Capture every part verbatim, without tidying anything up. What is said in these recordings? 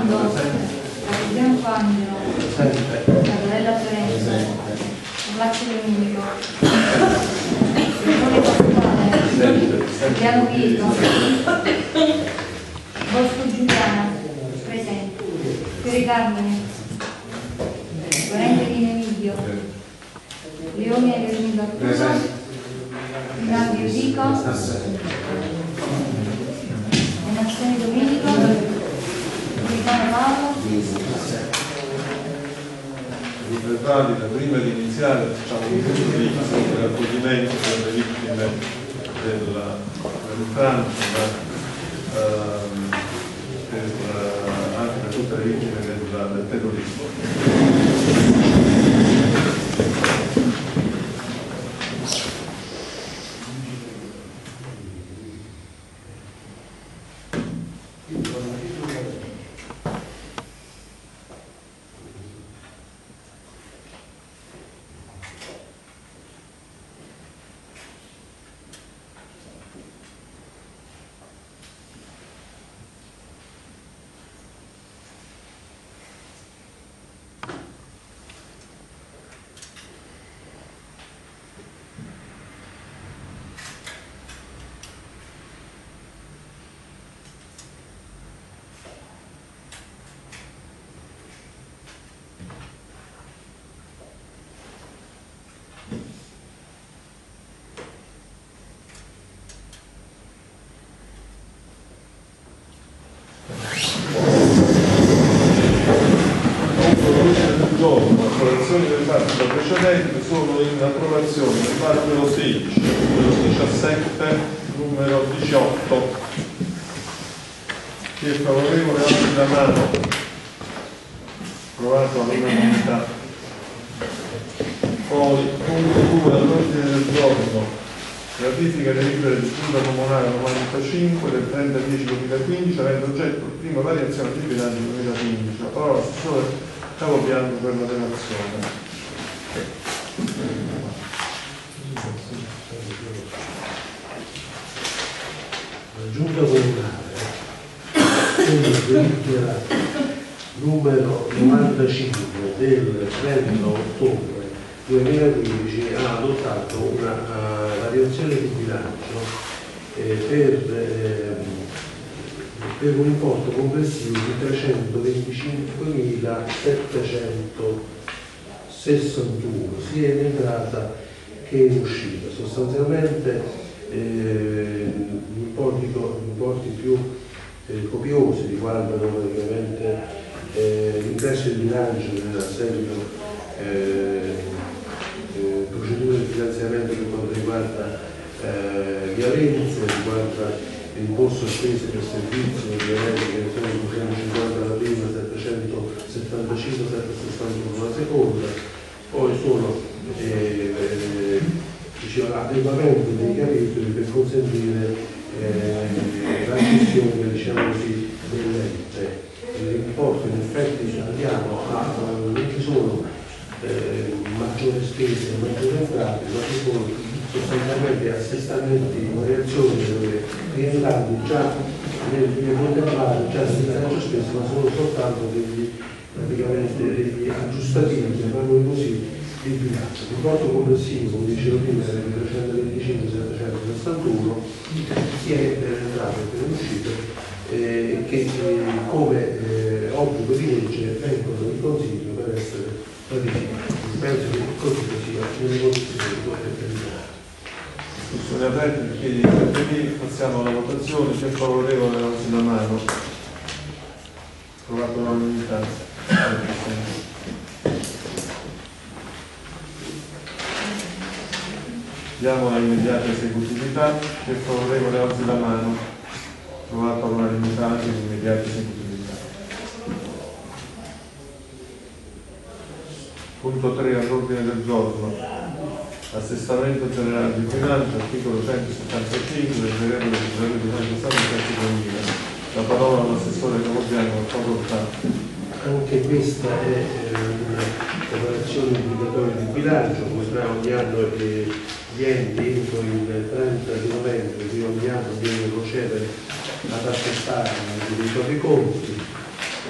Raimondo, Gianfranco Angelo, Gabriella Fiorenza, Orlaccio Domenico, Simone Pasquale, Piano Pietro, Bosco Giuliana, presente, Fiore Carmine, Lorente Di Emilio, Leone Leonida Arturo, Grandi Udico, Nazione Domenico, Capitano Paolo. I verbali, prima di iniziare facciamo un punto di raccoglimento per le vittime dell'infanzia, ehm, per, anche per tutte le vittime del, del terrorismo. Delle parti precedenti sono in approvazione del numero sedici, numero diciassette, numero diciotto. Chi è favorevole alzi la mano. Approvato all'unanimità. Poi punto due all'ordine del giorno, ratifica le delibere di giunta comunale novantacinque del trenta dieci duemilaquindici avendo oggetto il primo variazione di bilancio duemilaquindici. La parola all'assessore Capobianco per la relazione. La giunta comunale con la delibera numero novantacinque del trenta ottobre duemilaquindici ha adottato una uh, variazione di bilancio eh, per, eh, per un importo complessivo di trecentoventicinquemilasettecentosessantuno sia in entrata che in uscita. Sostanzialmente eh, gli importi, gli importi più eh, copiosi riguardano praticamente eh, l'ingresso di bilancio nel seguito eh, eh, procedure di finanziamento per quanto riguarda eh, gli avenze, riguarda l'imposto spese per servizio di elettrica che sono duecentocinquanta la prima, settecentosettantacinque, settecentosessantuno la seconda, poi sono eh, eh, diciamo, adeguamento dei capitoli per consentire eh, la gestione diciamo così, dell'ente. L'importo in effetti andiamo a non ci sono eh, maggiori spese e maggiori entrate, ma ci sono sostanzialmente assestamenti, variazioni dove rientranti già nel contemplare già si bilancio spesso, ma sono soltanto degli, praticamente degli aggiustativi, chiamiamoli così, di bilancio. L'importo complessivo, come dicevo prima, era di trecentoventicinque settecentosessantuno, sia per entrate che per uscite, eh, che eh, come eh, obbligo di legge vengono in consiglio per essere ratificati. Penso che così sia nelle condizioni di poter terminare. Discussione aperta, per chiedi di intervenire, passiamo alla votazione. Chi è favorevole alzi la mano. Approvato l'unanimità. Andiamo all'immediata esecutività. Chi è favorevole alzi la mano. Approvato all'unanimità anche l'immediata esecutività. Punto tre all'ordine del giorno. Assestamento generale di bilancio, articolo centosettantacinque del decreto legislativo di centosessanta duemila. La parola all'assessore Capobianco a facoltà. Anche questa è un'operazione obbligatoria di bilancio, come sappiamo ogni anno eh, gli enti entro il trenta di novembre di ogni anno devono procedere ad assestare i propri conti. Eh,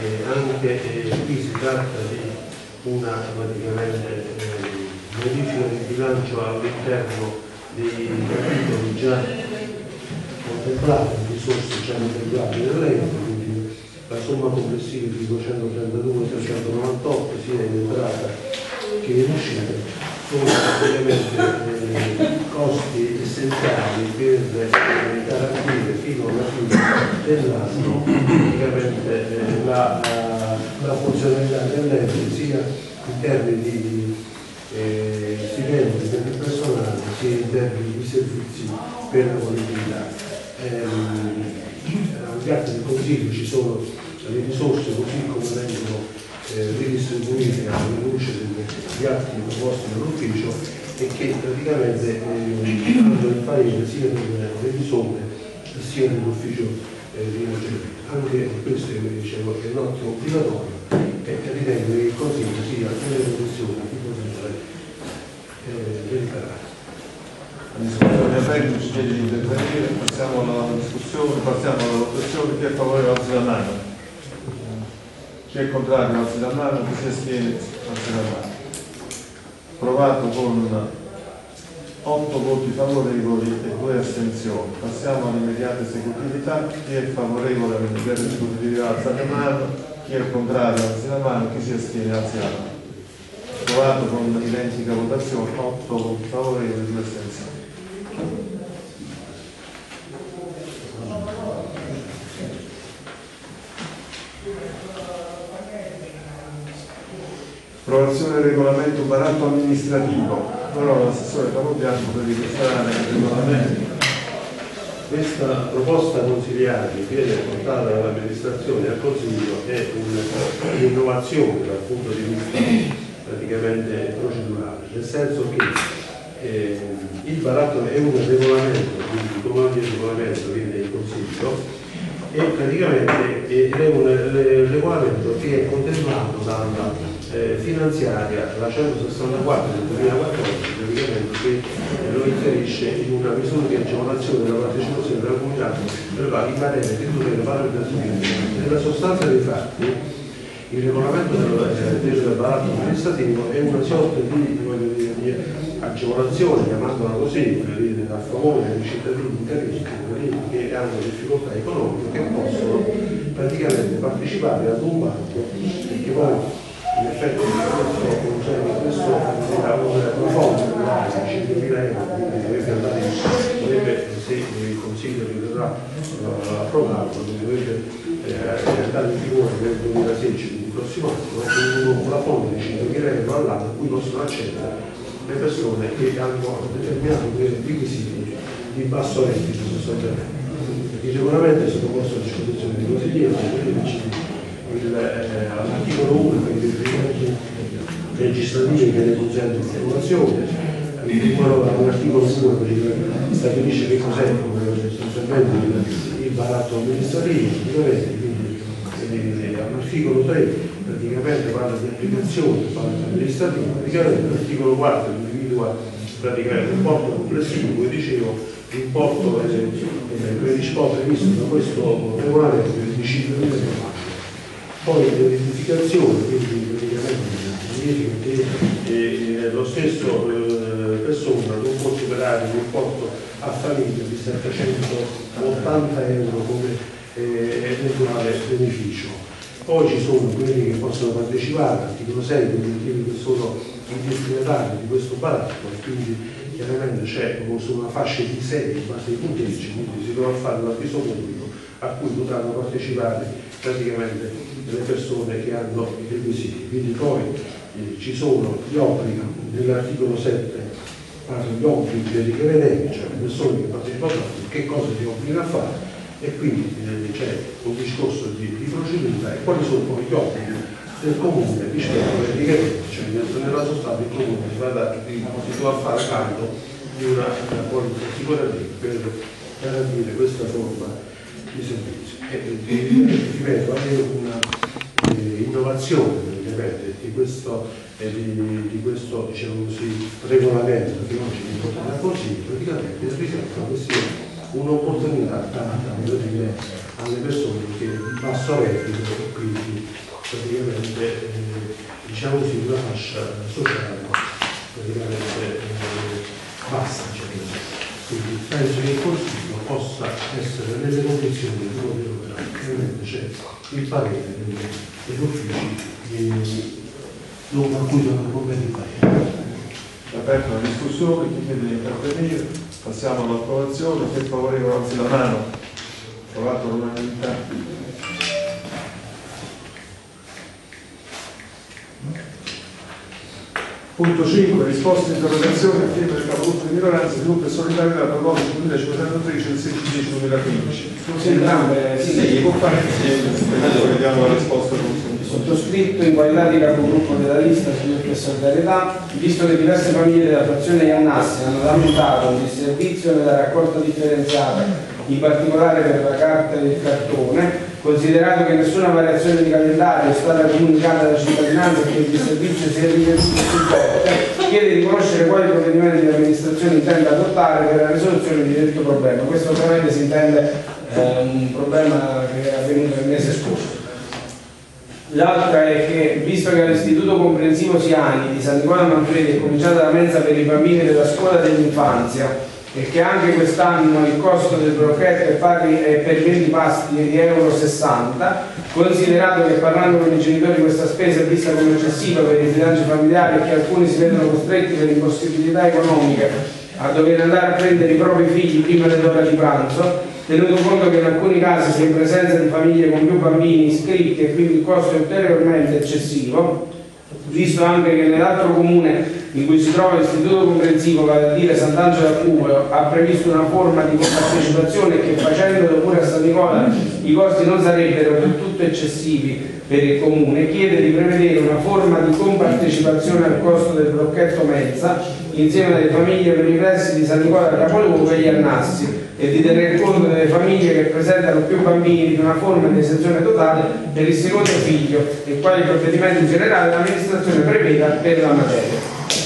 eh, anche eh, qui si tratta di una praticamente eh, modifica di bilancio all'interno dei capitoli già contemplati, risorse già contemplate nell'elenco, quindi la somma complessiva di duecentotrentadue trecentonovantotto sia in entrata che in uscita sono praticamente eh, costi essenziali per eh, garantire fino alla fine dell'anno praticamente eh, la, la, la funzionalità dell'ente sia in termini di eh, stipendi per il personale sia in termini di servizi per la collettività. Ehm, agli atti del Consiglio ci sono le risorse così come vengono eh, ridistribuite alla luce degli atti proposti dall'ufficio e che praticamente eh, hanno il parere sia del revisore sia dell'ufficio eh, di ragionamento. Anche questo dicevo, è un ottimo obbligatorio e ritengo che il Consiglio sia nelle condizioni di poter eh, deliberare. La discussione aperta, ci chiede di intervenire, passiamo alla discussione, passiamo alla votazione. Chi è favorevole alzi la mano, chi è contrario alzi la mano, chi si astiene alzi la mano. Approvato con otto voti favorevoli e due astensioni. Passiamo all'immediata esecutività. Chi è favorevole all'immediata esecutività alza la mano, chi è contrario alzi la mano, chi si astiene alzi la mano. Approvato con identica votazione, otto voti favorevoli e due astensioni. Approvazione del regolamento baratto amministrativo. Però l'assessore Capobianco per illustrare il regolamento. Questa proposta consigliare che viene portata dall'amministrazione al Consiglio è un'innovazione dal punto di vista praticamente procedurale, nel senso che eh, il baratto è un regolamento, quindi come ogni regolamento viene in Consiglio e praticamente è un regolamento che è contemplato dalla eh, finanziaria, la centosessantaquattro del duemilaquattordici, praticamente che eh, lo inserisce in una misura di agevolazione della partecipazione della comunità in materia di tutela e valorizzazione. Nella sostanza dei fatti il regolamento del, del baratto amministrativo è una sorta di, dire, di agevolazione, chiamandola così, dire, a favore dei cittadini italiani che hanno difficoltà economiche, che possono praticamente partecipare ad un banco e che poi in effetti questo, cioè, questo era un fondo di cinquemila euro, quindi dovrebbe andare, dovrebbe, se il Consiglio riterrà approvato, dovrebbe eh, andare in vigore nel duemilasedici, quindi il prossimo anno, un plafond di cinquemila euro all'anno a cui possono accedere le persone che hanno determinati requisiti di basso reddito sostanzialmente. Il regolamento è sottoposto a disposizione dei consiglieri, l'articolo uno per i riferimenti legislativi che ne consentono l'approvazione, l'articolo due stabilisce che cos'è sostanzialmente il baratto amministrativo, quindi all'articolo tre praticamente parla di applicazione del baratto amministrativo, praticamente l'articolo quattro individua praticamente l'importo complessivo, come dicevo, l'importo eh, previsto da questo regolamento di cinquemila euro. Poi l'identificazione, quindi praticamente che eh, lo stesso eh, persona non può superare l'importo a famiglia di settecentottanta euro come eh, eventuale beneficio. Poi ci sono quelli che possono partecipare, articolo sei, quindi quelli che sono i destinatari di questo baratto, e quindi chiaramente c'è una fascia di sei in base ai punteggi, quindi si dovrà fare l'avviso pubblico a cui potranno partecipare praticamente le persone che hanno i requisiti. Quindi poi eh, ci sono gli obblighi nell'articolo sette, parla gli obblighi dei richiedenti, cioè le persone che partecipano, che cosa si obbligano a fare, e quindi eh, c'è un discorso di, di procedura e quali sono poi gli obblighi del comune rispetto ai richiedenti, cioè nella sostanza il comune si va a, si dovrà fare carico di una polizia sicuramente per garantire questa forma di servizio. E ripeto, è una eh, innovazione di questo, eh, di, di questo diciamo così, regolamento che oggi è portato al Consiglio, praticamente ritengo che sia un'opportunità data a alle persone che di basso reddito e quindi praticamente eh, diciamo così una fascia sociale praticamente eh, bassa, diciamo. Quindi penso che il Consiglio possa essere nelle condizioni di poter operare. Ovviamente c'è il parere degli uffici a cui sono problemi vari. Aperta la discussione, chi chiede di intervenire, passiamo all'approvazione, chi è favorevole alzi la mano, approvato all'unanimità. Punto cinque, risposte alle interrogazioni a firma del capogruppo di minoranza, sviluppo e solidarietà per l'O N U duemilacinquecentotredici del sedici dieci duemilaquindici. Entrambe, sì, Sì, può fare insieme, vediamo la risposta. sottoscritto in qualità di capogruppo della lista Sviluppo e Solidarietà, visto che diverse famiglie della frazione Iannassi hanno lamentato un disservizio nella raccolta differenziata, in particolare per la carta e il cartone, considerato che nessuna variazione di calendario è stata comunicata alla cittadinanza e che il disservizio sia riveduto sul porto, chiede di conoscere quali provvedimenti l'amministrazione intende adottare per la risoluzione di detto problema. Questo ovviamente si intende eh, un problema che è avvenuto il mese scorso. L'altra è che, visto che all'Istituto Comprensivo Siani di San Nicola Manfredi è cominciata la mensa per i bambini della scuola dell'infanzia e che anche quest'anno il costo del brocchetto è pari è per venti pasti di euro sessanta, considerato che parlando con i genitori questa spesa è vista come eccessiva per i bilanci familiari e che alcuni si vedono costretti per impossibilità economiche a dover andare a prendere i propri figli prima dell'ora di pranzo, tenuto conto che in alcuni casi si è in presenza di famiglie con più bambini iscritti e quindi il costo è ulteriormente eccessivo, visto anche che nell'altro comune in cui si trova l'istituto comprensivo, vale a dire Sant'Angelo al Cubeo, ha previsto una forma di partecipazione che facendolo pure a San Nicola i costi non sarebbero del tutto eccessivi per il comune, chiede di prevedere una forma di compartecipazione al costo del brocchetto mensa insieme alle famiglie per i pressi di San Nicola Capoluogo e Iannassi e di tener conto delle famiglie che presentano più bambini di una forma di esenzione totale per il secondo figlio e quali provvedimenti generali l'amministrazione preveda per la materia.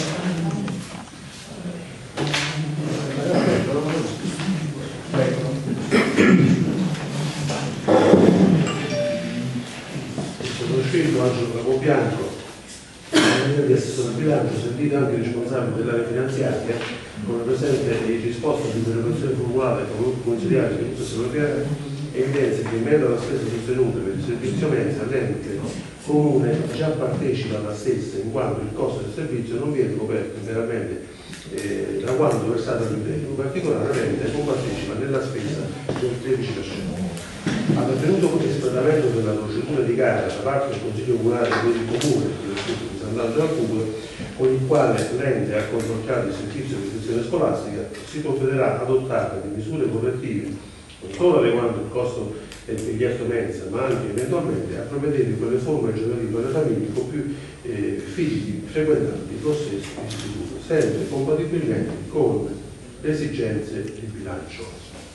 Sottoscritto Angelo Capobianco, di assessore al bilancio, sentito anche il responsabile dell'area finanziaria, come presente in risposta all'interrogazione formulata dal gruppo consigliare del Sviluppo Solidarietà, evidenzia che in merito alla spesa sostenuta per il servizio mensa l'ente comune già partecipa alla stessa, in quanto il costo del servizio non viene coperto interamente eh, da quanto versato all'impresa. In particolare l'ente compartecipa nella spesa del tredici per cento. Avvenuto questo espletamento della procedura di gara da parte del Consiglio Comunale del Comune di Sant'Angelo al Cubeo, con il quale l'ente ha consorziato il servizio di istruzione scolastica, si provvederà ad adottare le misure correttive non solo adeguando il costo del biglietto mensa, ma anche eventualmente a provvedere quelle forme agevolative per le famiglie con più eh, figli frequentanti lo stesso istituto, sempre compatibilmente con le esigenze di bilancio.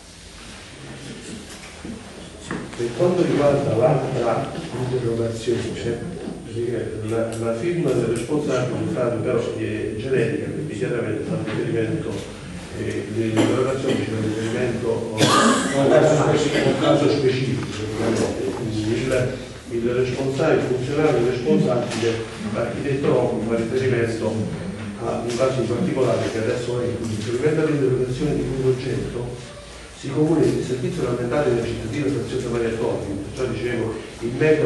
Per quanto riguarda l'altra interrogazione, la, la firma del responsabile è stata però eh, generica, perché chiaramente fa riferimento eh, l'interrogazione c'è un riferimento a un caso specifico, quindi il, il responsabile, il funzionario responsabile, l'architetto fa riferimento a un caso in particolare che adesso è il riferimento all'interrogazione di cui oggetto. Si comunica il servizio ambientale della cittadina frazione Maria Torri, cioè dicevo il metodo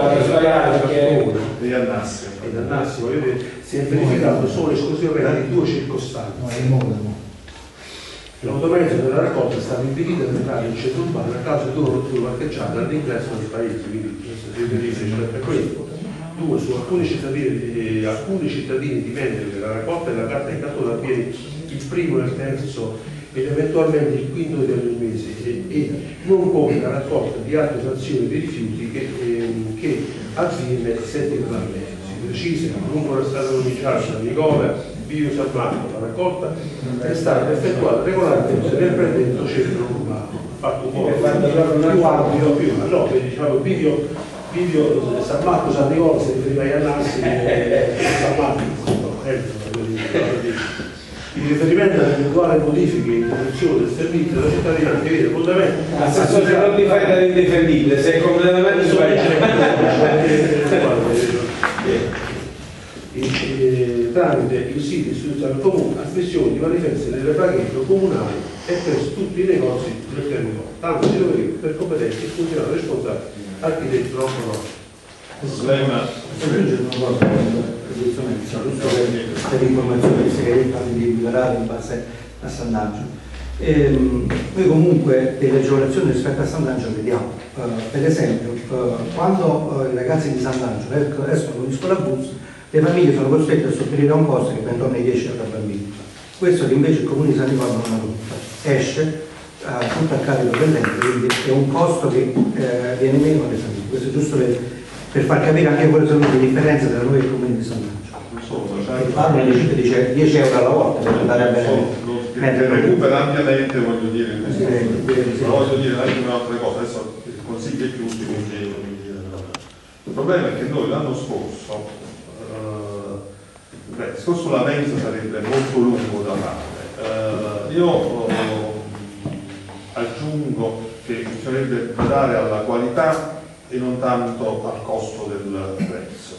degli annassi ed annassi, voglio dire, si è verificato solo esclusivamente in due circostanze. L'automezzo della raccolta è stato impedito ad entrare in centro urbano a causa di una rottura parcheggiata all'ingresso del paese, quindi si riferisce per questo. Due, su alcuni cittadini, eh, alcuni cittadini dimenticano che la raccolta della carta di cartone avviene il primo e il terzo ed eventualmente il quinto di ogni mese e, e non come la raccolta di altre frazioni di rifiuti che, ehm, che avviene settimanalmente. Si precisa che lungo la strada provinciale San Nicola, Vio San Marco, la raccolta è stata effettuata regolarmente nel predetto centro urbano. Fatto un po' più ampio, più, ma no, diciamo Vivio, Vivio San Marco, San Nicola si riferiva agli annassi e San Marco, no, eh, in riferimento alle eventuali modifiche e interruzioni del servizio della cittadinanza, che vede fondamento. Assessore, non ti fai da indifendibile, sei completamente sbagliato. Tramite il sito istituzionale comune a missione di manifesti nelle plaquette comunali e presso tutti i negozi del territorio, tanto di dove per competenze e funzionari responsabili architetto non conosce. Problema. Per l'informazione che si è di liberare in base a Sant'Angelo. Ehm, noi comunque delle agevolazioni rispetto a Sant'Angelo vediamo, uh, per esempio uh, quando uh, i ragazzi di Sant'Angelo escono con gli scuola bus, le famiglie sono costrette a sopperire a un costo che va intorno ai dieci euro per bambino. Questo che invece il comune di San Nicola non ha, esce uh, tutto a carico dell'ente, quindi è un costo che uh, viene meno alle famiglie. Questo è giusto per, per far capire anche quali sono le differenze tra noi e il comune di Sant'Angelo. Parlo dice dieci euro alla volta per andare a vedere. Che recupera ampiamente, voglio dire, questo. Ma voglio dire anche un'altra cosa, adesso il consiglio è chiuso, quindi il problema è che noi l'anno scorso, eh, beh, il discorso sulla mensa sarebbe molto lungo da fare. Eh, io eh, aggiungo che bisognerebbe badare alla qualità e non tanto al costo del prezzo.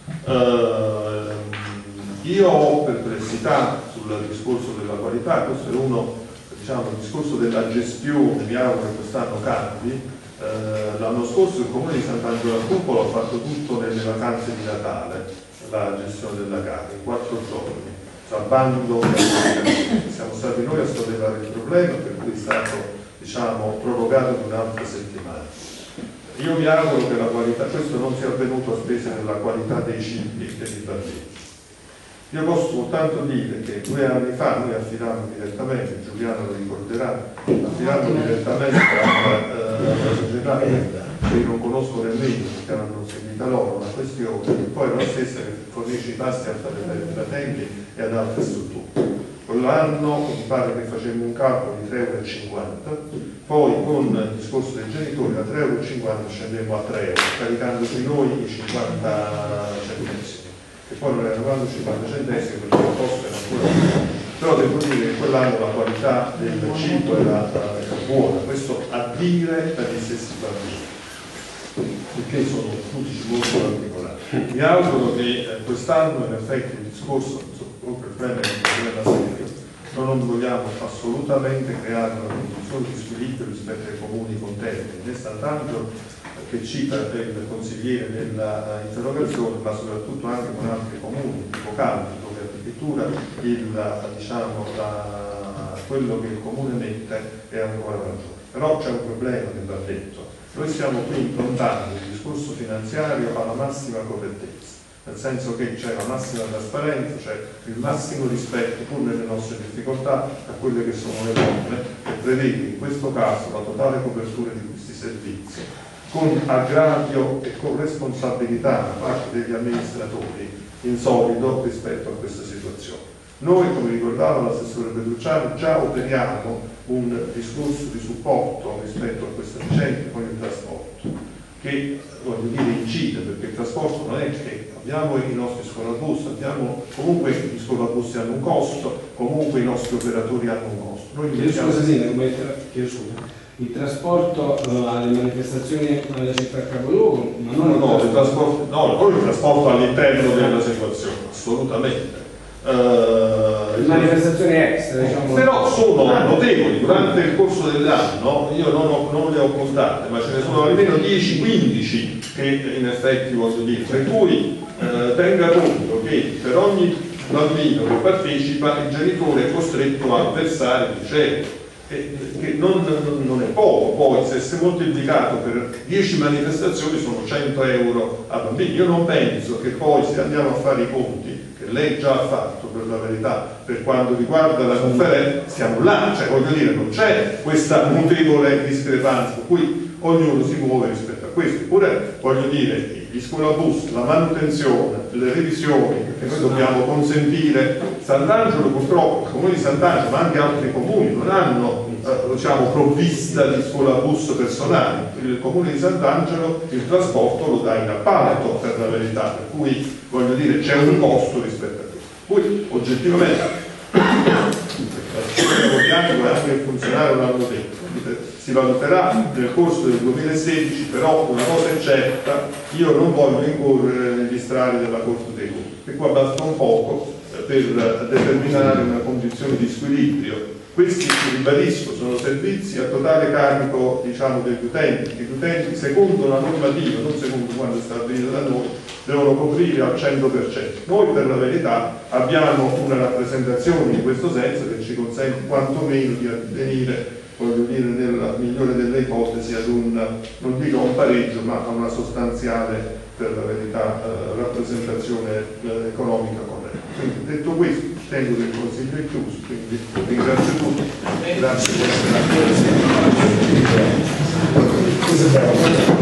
Eh, io ho perplessità sul discorso della qualità, questo è uno, diciamo, il discorso della gestione, mi auguro che quest'anno cambi. Eh, l'anno scorso il comune di Sant'Angelo al Cupolo ha fatto tutto nelle vacanze di Natale, la gestione della gara, in quattro giorni, salvando, siamo stati noi a sollevare il problema, per cui è stato, diciamo, prorogato di un'altra settimana. Io mi auguro che la qualità, questo non sia avvenuto a spese della qualità dei cibi e dei bambini. Io posso soltanto dire che due anni fa noi affidammo direttamente, Giuliano lo ricorderà, affidammo direttamente alla società che io non conosco nemmeno perché hanno seguita loro la questione, che poi è la stessa che fornisce i pasti a da tempi e ad altre strutture. Quell'anno mi pare che facemmo un calcolo di tre euro e cinquanta, poi con il discorso dei genitori da tre euro e cinquanta scendemmo a tre euro, caricandoci noi i cinquanta centesimi. E poi non erano quando cinquanta centesimi perché il costo era ancora più. Però devo dire che quell'anno la qualità del cibo era, era buona, questo a dire per gli stessi bambini, perché sono tutti molto particolari. Mi auguro che eh, quest'anno in effetti il discorso, per prendere un problema serio, noi non vogliamo assolutamente creare una condizione di squilibrio rispetto ai comuni contenti, né Sant'Angelo che cita il consigliere nell'interrogazione, ma soprattutto anche con altri comuni, tipo Calvi, dove addirittura il, diciamo, la, quello che il comune mette è ancora maggiore. Però c'è un problema che va detto. Noi stiamo qui improntando il discorso finanziario alla massima correttezza, nel senso che c'è la massima trasparenza, c'è il massimo rispetto, pur nelle nostre difficoltà, a quelle che sono le norme, e prevede in questo caso la totale copertura di questi servizi, con aggravio e con responsabilità da parte degli amministratori insolito rispetto a questa situazione. Noi, come ricordava l'assessore Petrucciani, già operiamo un discorso di supporto rispetto a questa vicenda con il trasporto, che voglio dire incide, perché il trasporto non è che abbiamo i nostri scolabus, abbiamo comunque i scolabus hanno un costo, comunque i nostri operatori hanno un costo. Noi chiedo scusa, sì, come, chiedo scusa. Il trasporto uh, alle manifestazioni nella città capoluogo, ma non no, no, il trasporto, no, poi il trasporto all'interno della situazione, assolutamente. Uh, le manifestazioni extra, diciamo. Però sono notevoli, durante il corso dell'anno, io non, ho, non le ho contate, ma ce ne sono almeno dieci quindici che in effetti voglio dire, per cui uh, tenga conto che per ogni bambino che partecipa il genitore è costretto a versare dieci euro. Che non, non è poco, poi se si è moltiplicato per dieci manifestazioni sono cento euro a bambini. Io non penso che poi, se andiamo a fare i conti, che lei già ha fatto per la verità, per quanto riguarda la conferenza, siamo là, cioè voglio dire, non c'è questa notevole discrepanza, per cui ognuno si muove rispetto a questo. Eppure, voglio dire, gli scolabus, la manutenzione, le revisioni, che noi dobbiamo consentire. Sant'Angelo purtroppo, il comune di Sant'Angelo, ma anche altri comuni, non hanno eh, diciamo, provvista di scolabus personali. Il comune di Sant'Angelo il trasporto lo dà in appalto, per la verità, per cui voglio dire c'è un costo rispetto a questo. Poi oggettivamente che funzionare l'hanno detto, si valuterà nel corso del duemilasedici, però una cosa è certa, io non voglio incorrere negli strali della Corte dei Conti, e qua basta un poco per determinare una condizione di squilibrio. Questi, ribadisco, sono servizi a totale carico, diciamo, degli utenti. Gli utenti, secondo la normativa, non secondo quanto è stabilito da noi, devono coprire al cento per cento. Noi, per la verità, abbiamo una rappresentazione in questo senso che ci consente quantomeno di addivenire, voglio dire, nella migliore delle ipotesi, ad un, non dico a un pareggio, ma a una sostanziale, per la verità, eh, rappresentazione eh, economica corretta. Quindi, detto questo, tengo del Consiglio è chiuso, quindi ringrazio tutti. Grazie.